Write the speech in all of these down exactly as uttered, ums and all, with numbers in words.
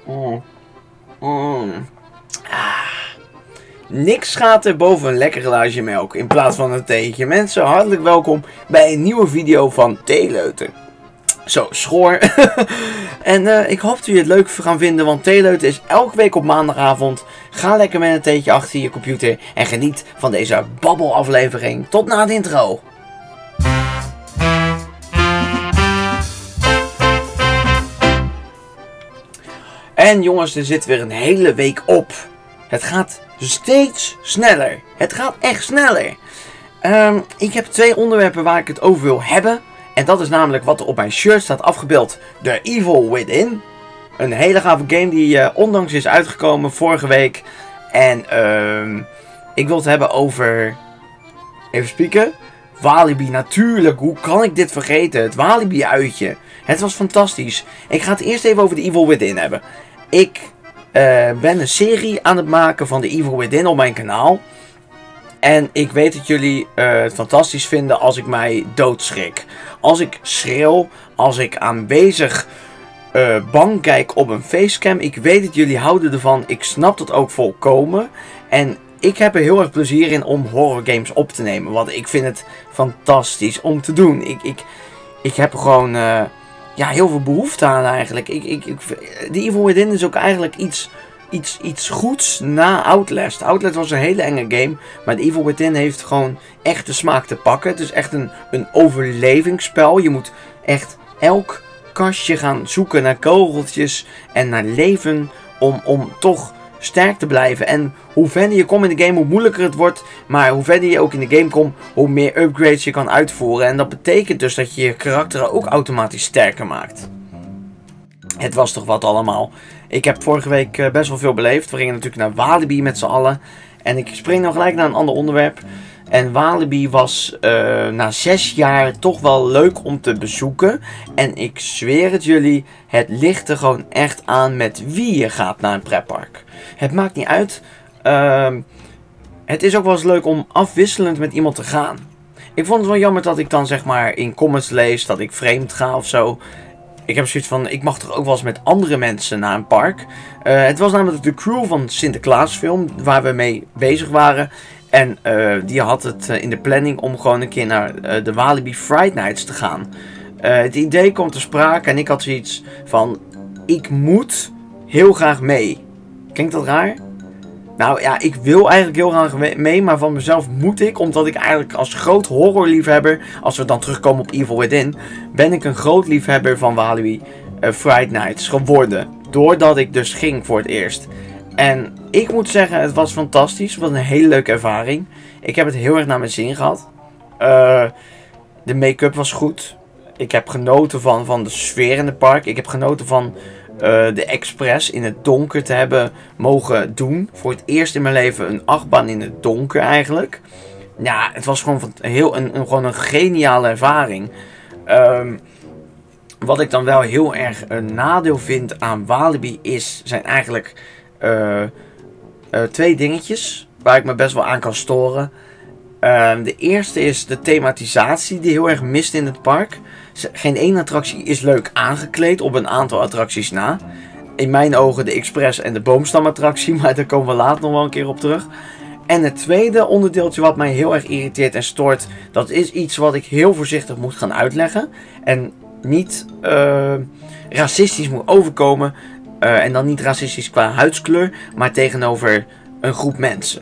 Mm. Mm. Ah. Niks gaat er boven een lekker glaasje melk in plaats van een theetje. Mensen, hartelijk welkom bij een nieuwe video van Theeleuten. Zo, schoor. en uh, ik hoop dat jullie het leuk gaan vinden, want Theeleuten is elke week op maandagavond. Ga lekker met een theetje achter je computer en geniet van deze babbelaflevering. Tot na de intro. En jongens, er zit weer een hele week op. Het gaat steeds sneller. Het gaat echt sneller. Um, ik heb twee onderwerpen waar ik het over wil hebben. En dat is namelijk wat er op mijn shirt staat afgebeeld. The Evil Within. Een hele gave game die uh, ondanks is uitgekomen vorige week. En um, ik wil het hebben over... Even spieken. Walibi, natuurlijk. Hoe kan ik dit vergeten? Het Walibi uitje. Het was fantastisch. Ik ga het eerst even over The Evil Within hebben. Ik uh, ben een serie aan het maken van The Evil Within op mijn kanaal. En ik weet dat jullie uh, het fantastisch vinden als ik mij doodschrik. Als ik schreeuw, als ik aanwezig uh, bang kijk op een facecam. Ik weet dat jullie houden ervan. Ik snap dat ook volkomen. En ik heb er heel erg plezier in om horror games op te nemen. Want ik vind het fantastisch om te doen. Ik, ik, ik heb er gewoon uh, ja, heel veel behoefte aan eigenlijk. Ik, ik, ik, The Evil Within is ook eigenlijk iets... Iets, iets goeds na Outlast. Outlast was een hele enge game. Maar The Evil Within heeft gewoon echt de smaak te pakken. Het is echt een, een overlevingsspel. Je moet echt elk kastje gaan zoeken naar kogeltjes en naar leven. Om, om toch sterk te blijven. En hoe verder je komt in de game, hoe moeilijker het wordt. Maar hoe verder je ook in de game komt, hoe meer upgrades je kan uitvoeren. En dat betekent dus dat je je karakter ook automatisch sterker maakt. Het was toch wat allemaal. Ik heb vorige week uh, best wel veel beleefd. We gingen natuurlijk naar Walibi met z'n allen. En ik spring nog gelijk naar een ander onderwerp. En Walibi was uh, na zes jaar toch wel leuk om te bezoeken. En ik zweer het jullie, het ligt er gewoon echt aan met wie je gaat naar een pretpark. Het maakt niet uit. Uh, het is ook wel eens leuk om afwisselend met iemand te gaan. Ik vond het wel jammer dat ik dan zeg maar in comments lees dat ik vreemd ga of zo. Ik heb zoiets van, ik mag toch ook wel eens met andere mensen naar een park. Uh, het was namelijk de crew van Sinterklaasfilm waar we mee bezig waren. En uh, die had het uh, in de planning om gewoon een keer naar uh, de Walibi Friday Nights te gaan. Uh, het idee kwam te sprake en ik had zoiets van, ik moet heel graag mee. Klinkt dat raar? Nou ja, ik wil eigenlijk heel graag mee, maar van mezelf moet ik, omdat ik eigenlijk als groot horrorliefhebber, als we dan terugkomen op Evil Within, ben ik een groot liefhebber van Walibi uh, Friday Nights geworden. Doordat ik dus ging voor het eerst. En ik moet zeggen, het was fantastisch. Het was een hele leuke ervaring. Ik heb het heel erg naar mijn zin gehad. Uh, de make-up was goed. Ik heb genoten van, van de sfeer in het park. Ik heb genoten van... Uh, de Express in het donker te hebben mogen doen. Voor het eerst in mijn leven een achtbaan in het donker eigenlijk. Ja, het was gewoon, heel, een, een, gewoon een geniale ervaring. Um, wat ik dan wel heel erg een nadeel vind aan Walibi is, zijn eigenlijk uh, uh, twee dingetjes waar ik me best wel aan kan storen. Uh, de eerste is de thematisatie die heel erg mist in het park. Geen één attractie is leuk aangekleed op een aantal attracties na. In mijn ogen de Express en de boomstamattractie, maar daar komen we later nog wel een keer op terug. En het tweede onderdeeltje wat mij heel erg irriteert en stoort, dat is iets wat ik heel voorzichtig moet gaan uitleggen. En niet uh, racistisch moet overkomen. Uh, en dan niet racistisch qua huidskleur, maar tegenover een groep mensen.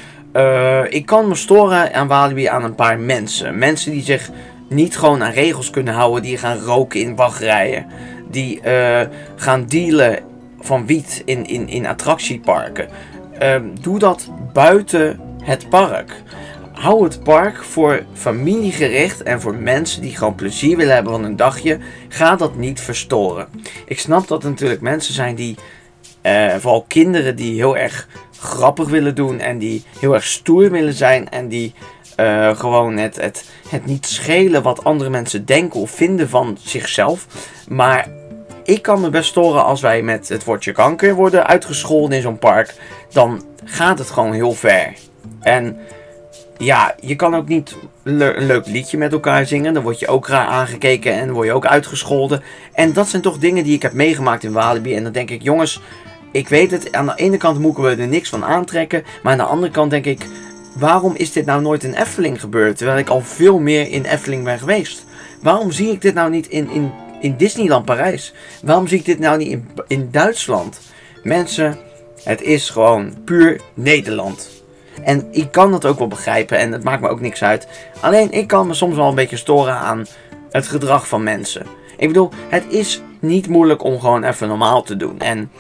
Uh, ik kan me storen aan Walibi aan een paar mensen. Mensen die zich niet gewoon aan regels kunnen houden. Die gaan roken in wachtrijen. Die uh, gaan dealen van wiet in, in, in attractieparken. Uh, doe dat buiten het park. Hou het park voor familiegericht en voor mensen die gewoon plezier willen hebben van een dagje. Ga dat niet verstoren. Ik snap dat er natuurlijk mensen zijn die, uh, vooral kinderen die heel erg grappig willen doen en die heel erg stoer willen zijn en die uh, gewoon het, het, het niet schelen wat andere mensen denken of vinden van zichzelf. Maar ik kan me best storen als wij met het woordje kanker worden uitgescholden in zo'n park. Dan gaat het gewoon heel ver. En ja, je kan ook niet le een leuk liedje met elkaar zingen. Dan word je ook raar aangekeken en word je ook uitgescholden. En dat zijn toch dingen die ik heb meegemaakt in Walibi. En dan denk ik, jongens, ik weet het. Aan de ene kant moeten we er niks van aantrekken. Maar aan de andere kant denk ik, waarom is dit nou nooit in Efteling gebeurd? Terwijl ik al veel meer in Efteling ben geweest. Waarom zie ik dit nou niet in, in, in Disneyland Parijs? Waarom zie ik dit nou niet in, in Duitsland? Mensen, het is gewoon puur Nederland. En ik kan dat ook wel begrijpen en het maakt me ook niks uit. Alleen ik kan me soms wel een beetje storen aan het gedrag van mensen. Ik bedoel, het is niet moeilijk om gewoon even normaal te doen. En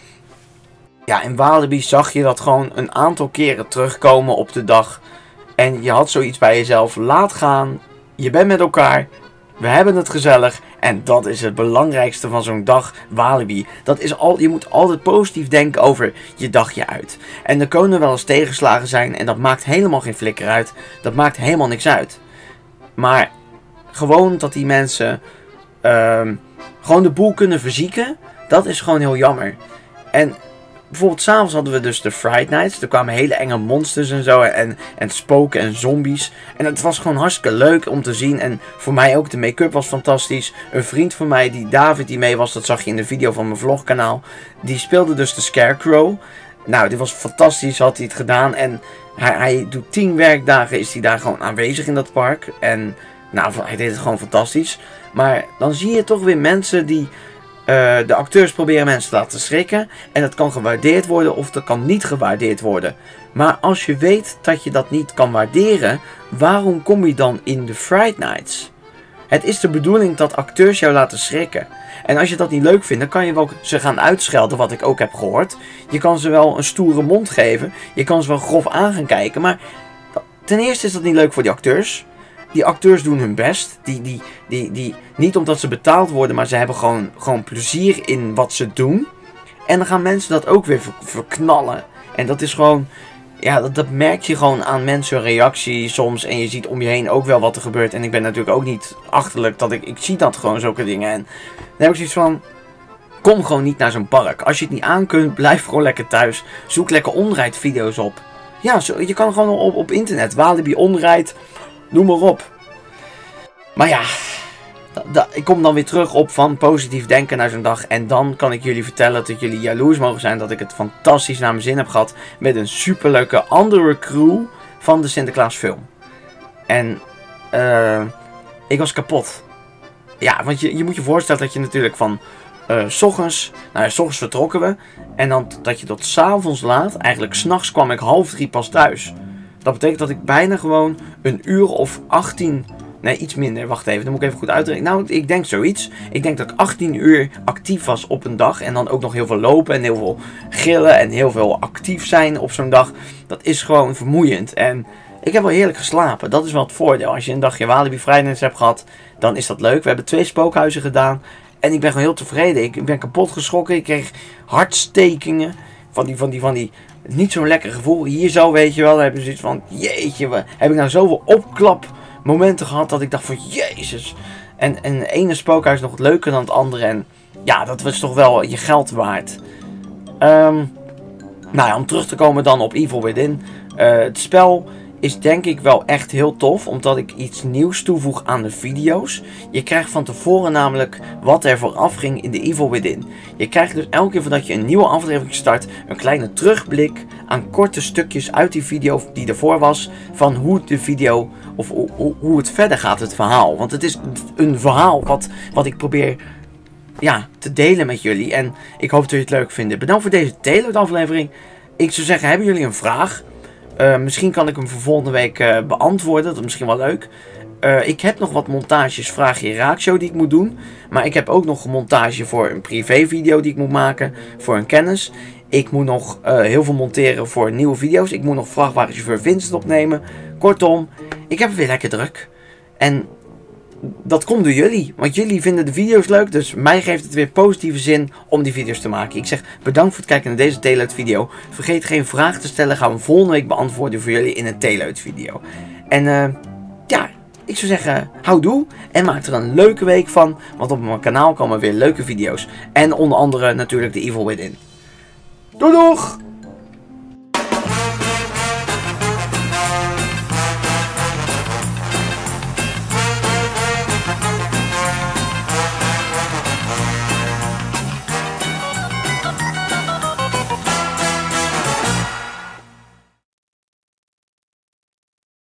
ja, in Walibi zag je dat gewoon een aantal keren terugkomen op de dag. En je had zoiets bij jezelf, laat gaan, je bent met elkaar, we hebben het gezellig. En dat is het belangrijkste van zo'n dag Walibi. Dat is al, je moet altijd positief denken over je dagje uit. En er kunnen wel eens tegenslagen zijn en dat maakt helemaal geen flikker uit. Dat maakt helemaal niks uit. Maar gewoon dat die mensen uh, gewoon de boel kunnen verzieken, dat is gewoon heel jammer. En bijvoorbeeld s'avonds hadden we dus de Fright Nights. Er kwamen hele enge monsters en zo. En, en spoken en zombies. En het was gewoon hartstikke leuk om te zien. En voor mij ook. De make-up was fantastisch. Een vriend van mij, die David, die mee was. Dat zag je in de video van mijn vlogkanaal. Die speelde dus de Scarecrow. Nou, dit was fantastisch. Had hij het gedaan. En hij, hij doet tien werkdagen. Is hij daar gewoon aanwezig in dat park. En nou, hij deed het gewoon fantastisch. Maar dan zie je toch weer mensen die... Uh, de acteurs proberen mensen te laten schrikken. En dat kan gewaardeerd worden of dat kan niet gewaardeerd worden. Maar als je weet dat je dat niet kan waarderen, waarom kom je dan in de Fright Nights? Het is de bedoeling dat acteurs jou laten schrikken. En als je dat niet leuk vindt, dan kan je wel ze gaan uitschelden, wat ik ook heb gehoord. Je kan ze wel een stoere mond geven. Je kan ze wel grof aan gaan kijken. Maar ten eerste is dat niet leuk voor die acteurs. Die acteurs doen hun best. Die, die, die, die, niet omdat ze betaald worden, maar ze hebben gewoon, gewoon plezier in wat ze doen. En dan gaan mensen dat ook weer ver, verknallen. En dat is gewoon... Ja, dat, dat merk je gewoon aan mensen reactie soms. En je ziet om je heen ook wel wat er gebeurt. En ik ben natuurlijk ook niet achterlijk. Dat ik, ik zie dat gewoon, zulke dingen. En dan heb ik zoiets van... Kom gewoon niet naar zo'n park. Als je het niet aan kunt, blijf gewoon lekker thuis. Zoek lekker onrijdvideo's op. Ja, zo, je kan gewoon op, op internet. Walibi onrijd... Noem maar op. Maar ja, da, da, ik kom dan weer terug op van positief denken naar zo'n dag. En dan kan ik jullie vertellen dat jullie jaloers mogen zijn dat ik het fantastisch naar mijn zin heb gehad. Met een superleuke andere crew van de Sinterklaasfilm. En uh, ik was kapot. Ja, want je, je moet je voorstellen dat je natuurlijk van... Uh, s ochtends, nou ja, s ochtends vertrokken we. En dan dat je tot 's avonds laat, eigenlijk 's nachts kwam ik half drie pas thuis. Dat betekent dat ik bijna gewoon een uur of achttien... Nee, iets minder. Wacht even, dan moet ik even goed uitrekenen. Nou, ik denk zoiets. Ik denk dat ik achttien uur actief was op een dag. En dan ook nog heel veel lopen en heel veel gillen en heel veel actief zijn op zo'n dag. Dat is gewoon vermoeiend. En ik heb wel heerlijk geslapen. Dat is wel het voordeel. Als je een dagje Walibi Fright Nights hebt gehad, dan is dat leuk. We hebben twee spookhuizen gedaan. En ik ben gewoon heel tevreden. Ik ben kapot geschrokken. Ik kreeg hartstekingen. Van die, van die, van die... Niet zo'n lekker gevoel. Hier zo, weet je wel. Dan heb je zoiets van... Jeetje, we, heb ik nou zoveel opklapmomenten gehad dat ik dacht van... Jezus. En, en het ene spookhuis nog leuker dan het andere. En ja, dat was toch wel je geld waard. Um, nou ja, om terug te komen dan op Evil Within. Uh, het spel is denk ik wel echt heel tof. Omdat ik iets nieuws toevoeg aan de video's. Je krijgt van tevoren namelijk wat er vooraf ging in de Evil Within. Je krijgt dus elke keer voordat je een nieuwe aflevering start. Een kleine terugblik aan korte stukjes uit die video die ervoor was. Van hoe de video of hoe, hoe, hoe het verder gaat, het verhaal. Want het is een verhaal wat, wat ik probeer ja, te delen met jullie. En ik hoop dat jullie het leuk vinden. Bedankt voor deze Tailored aflevering. Ik zou zeggen, hebben jullie een vraag? Uh, misschien kan ik hem voor volgende week uh, beantwoorden. Dat is misschien wel leuk. Uh, ik heb nog wat montages, vraag je raakshow die ik moet doen. Maar ik heb ook nog een montage voor een privé video die ik moet maken. Voor een kennis. Ik moet nog uh, heel veel monteren voor nieuwe video's. Ik moet nog vrachtwagenchauffeur Vincent opnemen. Kortom, ik heb het weer lekker druk. En dat komt door jullie. Want jullie vinden de video's leuk. Dus mij geeft het weer positieve zin om die video's te maken. Ik zeg bedankt voor het kijken naar deze Tailored video. Vergeet geen vraag te stellen. Gaan we volgende week beantwoorden voor jullie in een Tailored video. En uh, ja, ik zou zeggen houdoe. En maak er een leuke week van. Want op mijn kanaal komen weer leuke video's. En onder andere natuurlijk de Evil Within. Doei doeg!